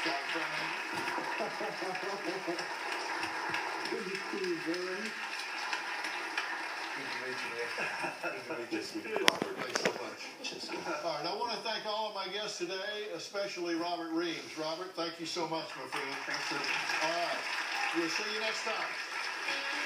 Scott Brown. Good to see you, Barry. Good to meet you, man. Good to meet you, sweet Robert. Thanks so much. All right, I want to thank all of my guests today, especially Robert Reams. Robert, thank you so much, my friend. Thanks, sir. All right, we'll see you next time.